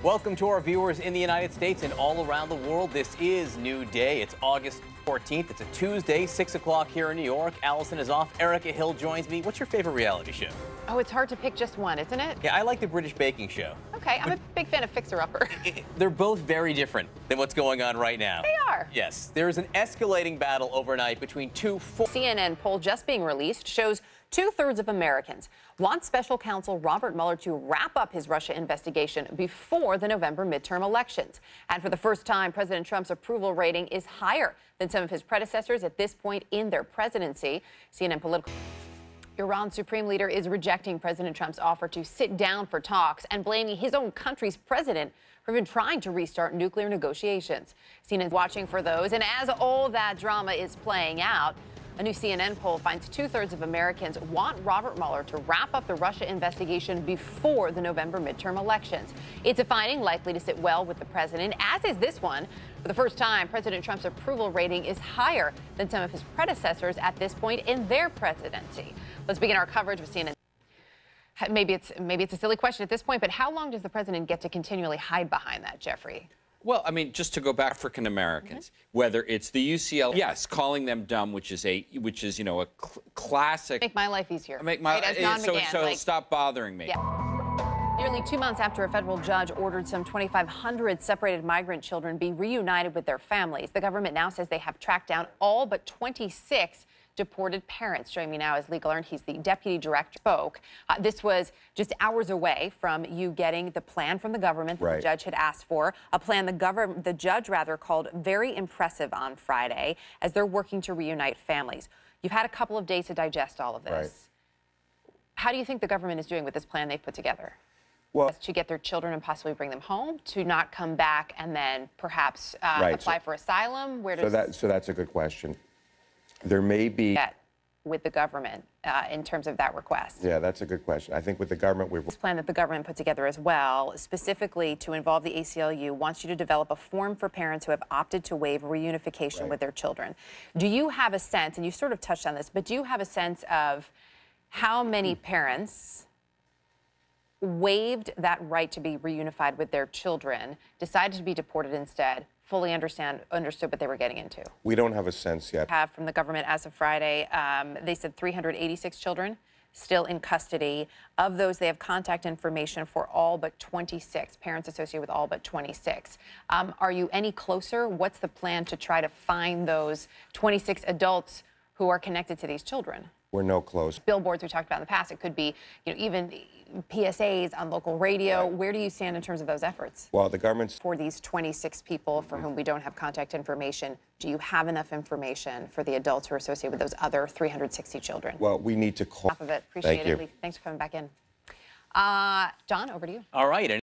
Welcome to our viewers in the United States and all around the world. This is New Day. It's August 14th. It's a Tuesday, 6 o'clock here in New York. Allison is off. Erica Hill joins me. What's your favorite reality show? Oh, it's hard to pick just one, isn't it? Yeah, I like the British Baking Show. Okay, I'm a big fan of Fixer Upper. They're both very different than what's going on right now. They are. Yes, there is an escalating battle overnight between two CNN poll just being released shows 2/3 of Americans want special counsel Robert Mueller to wrap up his Russia investigation before the November midterm elections. And for the first time, President Trump's approval rating is higher than some of his predecessors at this point in their presidency. CNN political. Iran's supreme leader is rejecting President Trump's offer to sit down for talks and blaming his own country's president for even trying to restart nuclear negotiations. CNN is watching for those. And as all that drama is playing out, a new CNN poll finds 2/3 of Americans want Robert Mueller to wrap up the Russia investigation before the November midterm elections. It's a finding likely to sit well with the president, as is this one. For the first time, President Trump's approval rating is higher than some of his predecessors at this point in their presidency. Let's begin our coverage with CNN. Maybe it's a silly question at this point, but how long does the president get to continually hide behind that, Jeffrey? Well, I mean, just to go back, African Americans, whether it's the UCLA, yes, calling them dumb, which is a classic. Make my life easier. Make my so stop bothering me. Yeah. Nearly 2 months after a federal judge ordered some 2,500 separated migrant children be reunited with their families, the government now says they have tracked down all but 26 deported parents. Joining me now is Lee Gelernt. He's the deputy director. This was just hours away from you getting the plan from the government that the judge had asked for, a plan the judge called very impressive on Friday as they're working to reunite families. You've had a couple of days to digest all of this. How do you think the government is doing with this plan they've put together? Well, to get their children and possibly bring them home, to not come back and then perhaps apply for asylum? So that's a good question. There may be with the government in terms of that request. Yeah, that's a good question. I think with the government, this plan that the government put together as well, specifically to involve the ACLU, wants you to develop a form for parents who have opted to waive reunification with their children. Do you have a sense, and you sort of touched on this, but do you have a sense of how many parents waived that right to be reunified with their children, decided to be deported instead, fully understood what they were getting into? We don't have a sense yet. From the government as of Friday, they said 386 children still in custody. Of those, they have contact information for all but 26, parents associated with all but 26. Are you any closer? What's the plan to try to find those 26 adults who are connected to these children? We're no close. Billboards we talked about in the past. It could be, even PSAs on local radio. Where do you stand in terms of those efforts? Well, the government's for these 26 people for whom we don't have contact information. Do you have enough information for the adults who are associated with those other 360 children? Well, we need to call. Half of it. Appreciate it. Lee. Thanks for coming back in. John, over to you. All right.